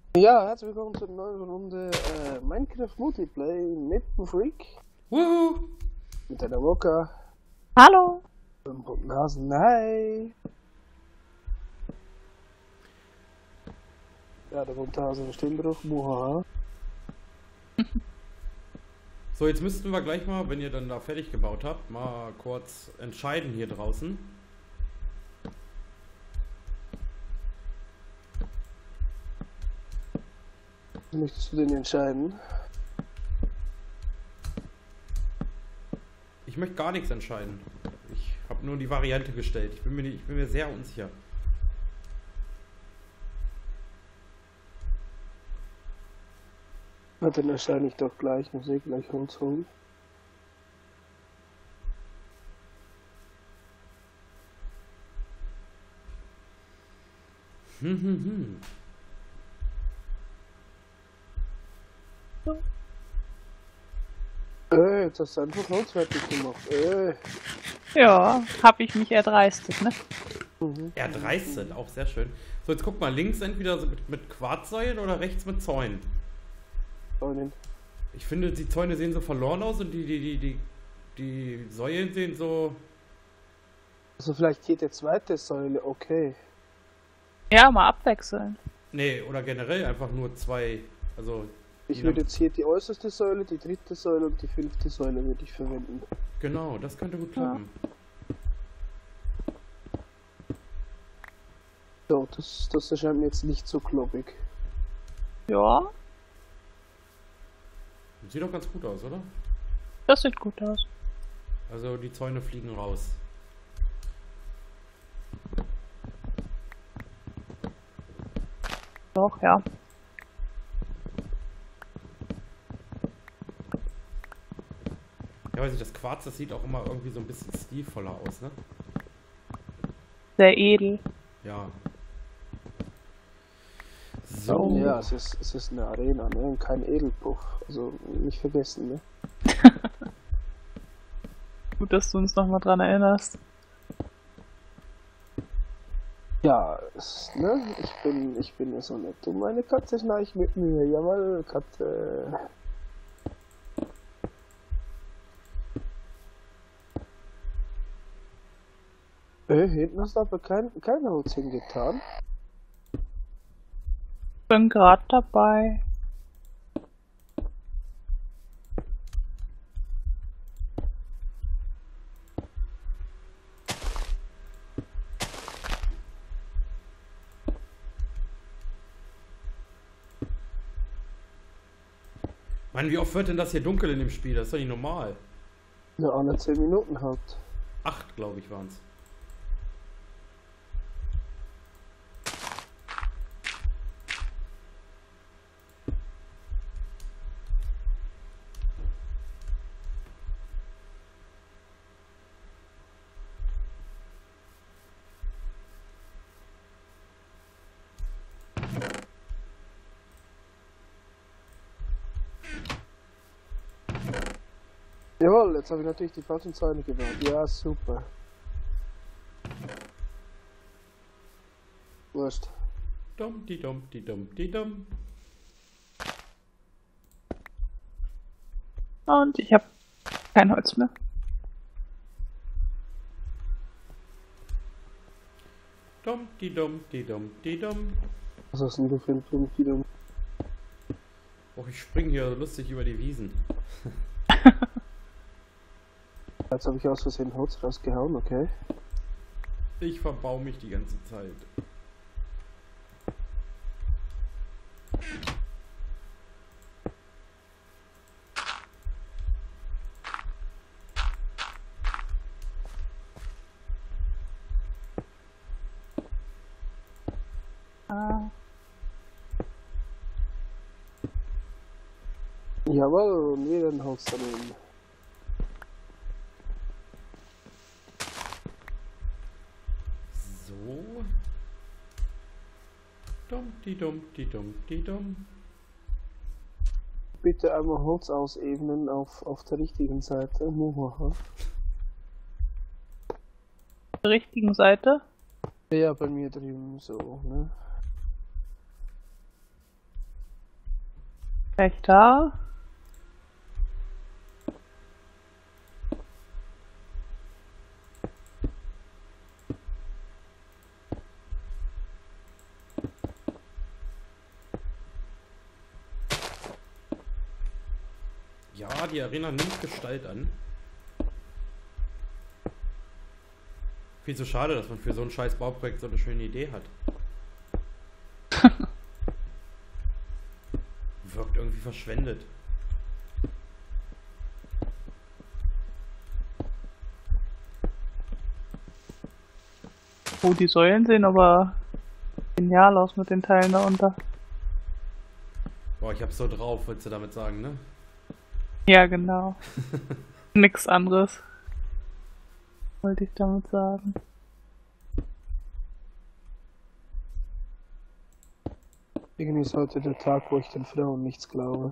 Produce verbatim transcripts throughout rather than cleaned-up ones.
Ja, herzlich willkommen zur neuen Runde äh, Minecraft Multiplayer mit dem Freak. Wuhu! Mit einer Woka. Hallo! Und bunten Hasen. Hi! Ja, der bunte Hase im Stimmbruch. Muhaha. So, jetzt müssten wir gleich mal, wenn ihr dann da fertig gebaut habt, mal kurz entscheiden hier draußen. Möchtest du den entscheiden? Ich möchte gar nichts entscheiden. Ich habe nur die Variante gestellt. Ich bin mir, nicht, ich bin mir sehr unsicher. Na, dann erscheine ich doch gleich. Muss ich gleich Holz holen. Hm, hm, hm. Äh, jetzt hast du einfach Holz fertig gemacht. Äh. Ja, hab ich mich erdreistet, ne? Mhm. Erdreistet, auch sehr schön. So, jetzt guck mal, links entweder so mit, mit Quarzsäulen oder rechts mit Zäunen. Freundin. Ich finde, die Zäune sehen so verloren aus und die, die, die, die, die Säulen sehen so... Also vielleicht jede zweite Säule, okay. Ja, mal abwechseln. Nee, oder generell einfach nur zwei, also... Ich je würde nach- jetzt hier die äußerste Säule, die dritte Säule und die fünfte Säule würde ich verwenden. Genau, das könnte gut klappen. So, das, das erscheint mir jetzt nicht so kloppig. Ja, Sieht doch ganz gut aus, oder? das sieht gut aus. Also die Zäune fliegen raus. Doch, ja. Ja, weiß ich, das Quarz, das sieht auch immer irgendwie so ein bisschen stilvoller aus, ne? Sehr edel. Ja. Oh. So. Ja, es ist, es ist eine Arena, ne? Und kein Edelpuff. Also nicht vergessen, ne? Gut, dass du uns nochmal dran erinnerst. Ja, es, ne? Ich bin, ich bin ja so nett. Und meine Katze schnarcht mit mir. Jawohl, Katze. Äh, hinten hast du aber kein, kein Holz hingetan. Bin gerade dabei. Mann, wie oft wird denn das hier dunkel in dem Spiel? Das ist doch nicht normal. Ja, alle zehn Minuten halt. Acht, glaube ich, waren's. Jawohl, jetzt habe ich natürlich die falschen Zäune gebaut. Ja, super. Wurscht. Dumm, die dumm, die dumm, die dumm. Und ich habe kein Holz mehr. Dumm, die dumm, die dumm, die dumm. Was hast denn du für ein Punkt wieder? Och, ich spring hier lustig über die Wiesen. Jetzt habe ich aus Versehen Holz rausgehauen, okay. Ich verbau mich die ganze Zeit. Ah, Jawohl, und wieder ein Holz daneben. So. Dumm, die dumm, die dumm, die dumm. Bitte einmal Holz ausebnen auf, auf der richtigen Seite. Muhaha. auf der richtigen Seite. Ja, bei mir drüben so, ne? Gleich da. Ja, die Arena nimmt Gestalt an. Viel zu schade, dass man für so ein scheiß Bauprojekt so eine schöne Idee hat. Wirkt irgendwie verschwendet. Oh, die Säulen sehen aber genial aus mit den Teilen da unter. Boah, ich hab's so drauf, wolltest du damit sagen, ne? Ja, genau. Nix anderes. Wollte ich damit sagen. Irgendwie ist heute der Tag, wo ich den Frauen nichts glaube.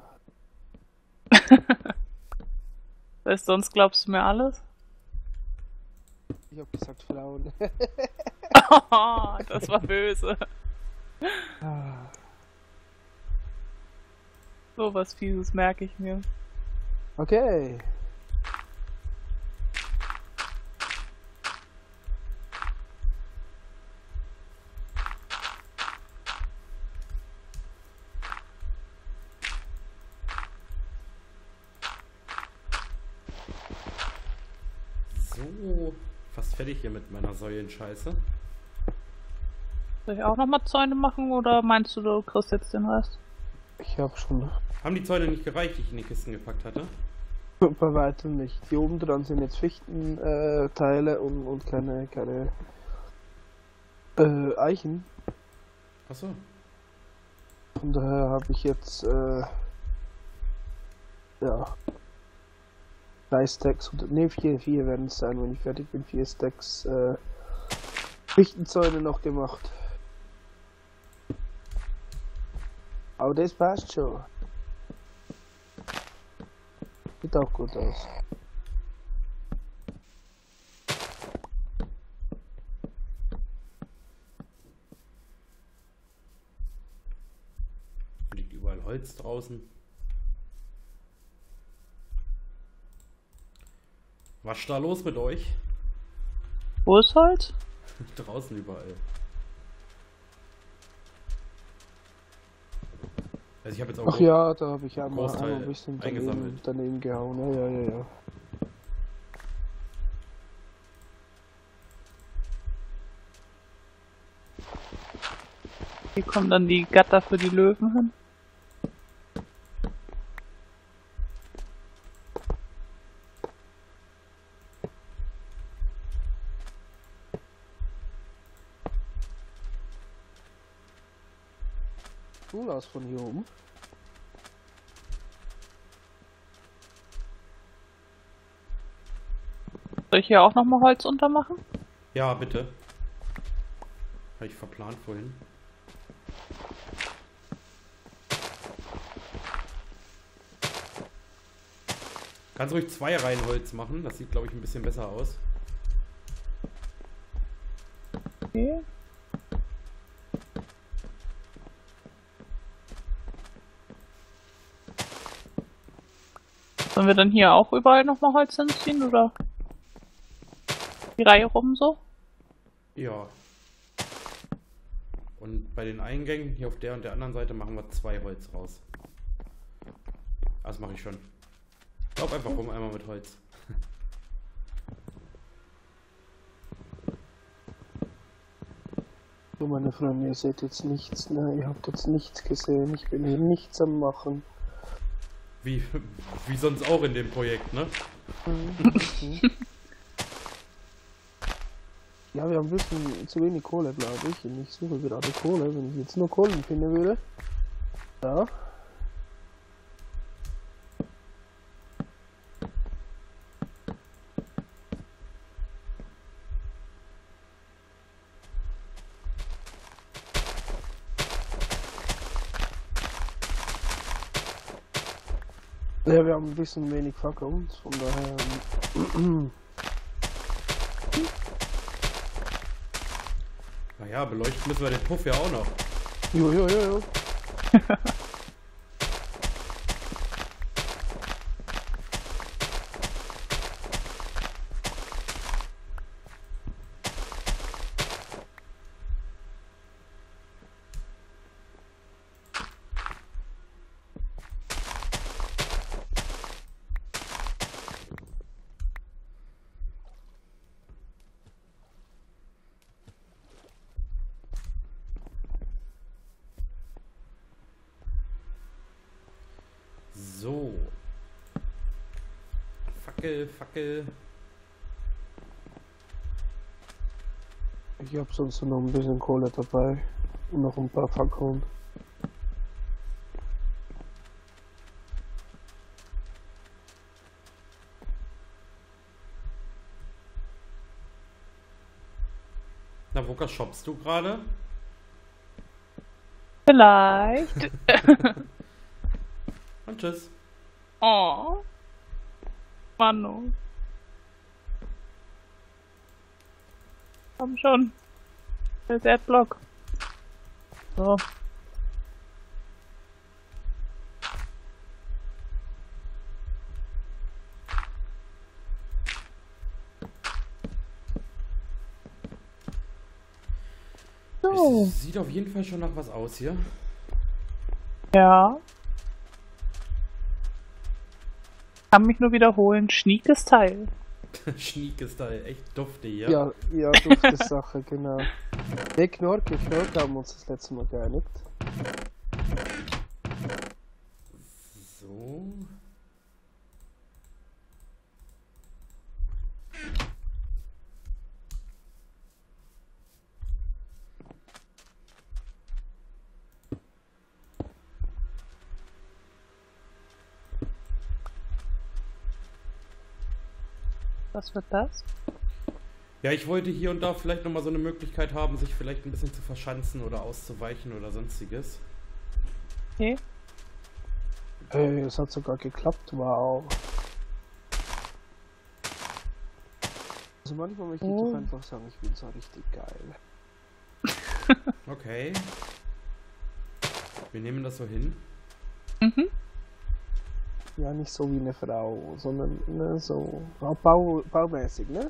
Weißt, sonst glaubst du mir alles? Ich hab gesagt Frauen. Oh, das war böse. Ah, So was Fieses merke ich mir. okay. So, fast fertig hier mit meiner Säulenscheiße. Soll ich auch nochmal Zäune machen oder meinst du, du kriegst jetzt den Rest? Ich hab schon Haben die Zäune nicht gereicht, die ich in die Kisten gepackt hatte? bei weitem nicht. Hier oben dran sind jetzt Fichtenteile äh, Teile und, und keine, keine äh, Eichen. Achso. Von daher habe ich jetzt äh, ja drei Stacks, ne vier, vier werden es sein, wenn ich fertig bin, vier Stacks äh, Fichtenzäune noch gemacht. Aber das passt schon. Sieht auch gut aus. Liegt überall Holz draußen. Was ist da los mit euch? Wo ist Holz? Draußen überall. Also ich habe jetzt auch Ach ja, da habe ich einmal, Großteil einmal ein bisschen daneben, eingesammelt. daneben gehauen. Ja, ja, ja, ja. Wie kommen dann die Gatter für die Löwen hin? Cool aus von hier oben. Soll ich hier auch nochmal Holz untermachen? Ja, bitte. Habe ich verplant vorhin. Kannst ruhig zwei Reihen Holz machen, das sieht glaube ich ein bisschen besser aus. Okay. Sollen wir dann hier auch überall nochmal Holz hinziehen, oder? Die Reihe rum so? Ja. Und bei den Eingängen hier auf der und der anderen Seite machen wir zwei Holz raus. Das mache ich schon. Lauf einfach rum, einmal mit Holz. So, meine Freunde, ihr seht jetzt nichts, ne? Ihr habt jetzt nichts gesehen. Ich bin hier nichts am Machen. Wie, wie sonst auch in dem Projekt, ne? Ja, wir haben ein bisschen zu wenig Kohle, glaube ich. Und ich suche gerade Kohle. Wenn ich jetzt nur Kohlen finden würde. Ja. Ja, wir haben ein bisschen wenig Fackeln, von daher. ähm, Naja, beleuchten müssen wir den Puff ja auch noch. Jo, jo, jo, jo. So. Fackel, Fackel. Ich habe sonst noch ein bisschen Kohle dabei und noch ein paar Fackeln. Na, Wuka, shoppst du gerade? Vielleicht. Und tschüss. Oh. Manu. Komm schon. Der ist Adblock. So. So. Es sieht auf jeden Fall schon nach was aus hier. Ja. Kann mich nur wiederholen. Schniekes Teil. Schniek ist da echt dufte hier. Ja, ja, dufte Sache, genau. Ne, Knorke, Knorke haben wir uns das letzte Mal geeinigt. So. Was wird das? Ja, ich wollte hier und da vielleicht nochmal so eine Möglichkeit haben, sich vielleicht ein bisschen zu verschanzen oder auszuweichen oder sonstiges. Okay. Hey, es hat sogar geklappt, wow. Also manchmal möchte ich Oh. doch einfach sagen, ich bin so richtig geil. Okay. Wir nehmen das so hin. Mhm. Ja, nicht so wie eine Frau, sondern ne, so ja, bau, baumäßig, ne?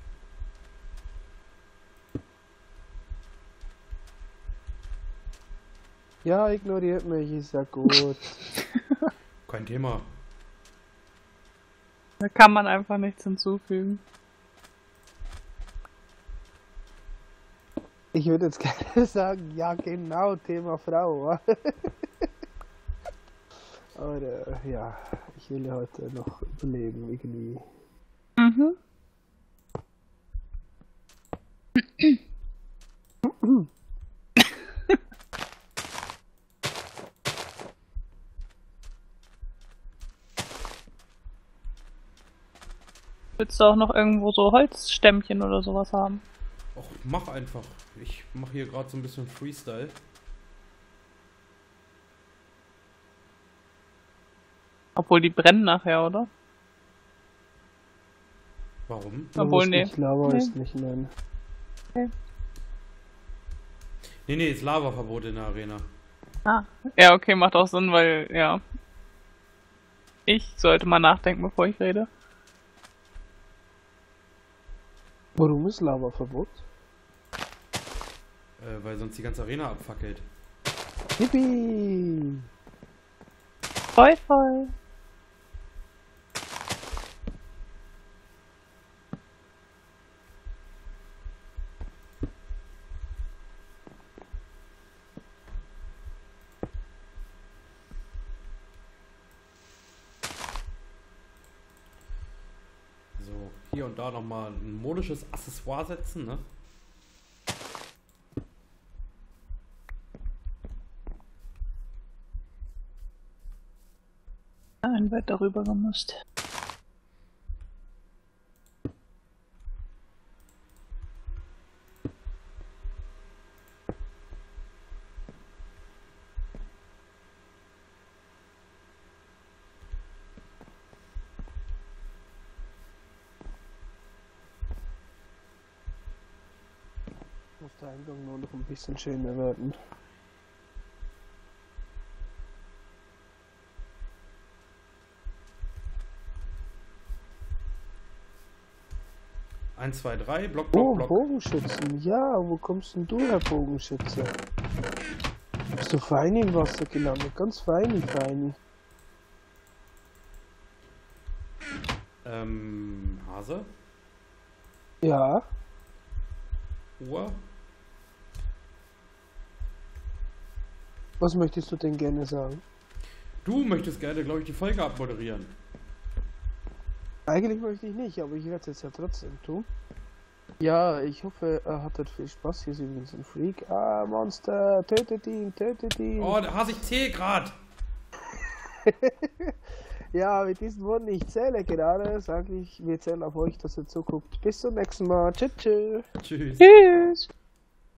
Ja, ignoriert mich, ist ja gut. Kein Thema. Da kann man einfach nichts hinzufügen. Ich würde jetzt gerne sagen, ja genau, Thema Frau. Aber äh, ja, ich will ja heute noch überleben irgendwie. Mhm. Willst du auch noch irgendwo so Holzstämmchen oder sowas haben? Och, mach einfach. Ich mache hier gerade so ein bisschen Freestyle. Obwohl die brennen nachher, oder? Warum? Du Obwohl, musst nee. nicht Lava Nee. ist nicht nennen. Nee, nee, ist Lavaverbot in der Arena. Ah. Ja, okay, macht auch Sinn, weil, ja. Ich sollte mal nachdenken, bevor ich rede. Warum ist Lava Verbot? Äh, weil sonst die ganze Arena abfackelt. Yippie! Voll, voll. So, hier und da nochmal ein modisches Accessoire setzen, ne? Ein wird darüber gemusst. Muss der Eingang nur noch ein bisschen schöner werden. eins, zwei, drei, Block, Block, Oh, Block. Bogenschützen. Ja, wo kommst denn du, Herr Bogenschütze? Bist du fein im Wasser gelandet? Ganz fein, fein. Ähm, Hase, Ja, Uhr. was möchtest du denn gerne sagen? Du möchtest gerne, glaube ich, die Folge abmoderieren. Eigentlich möchte ich nicht, aber ich werde es jetzt ja trotzdem tun. Ja, ich hoffe, er hattet viel Spaß. Hier ist übrigens ein Freak. Ah, Monster, tötet ihn, tötet ihn. Oh, da hasse ich C grad. Ja, mit diesen Worten, ich zähle gerade, sage ich, wir zählen auf euch, dass ihr zuguckt. Bis zum nächsten Mal. Tschüss. Tschüss. Tschüss. Tschüss.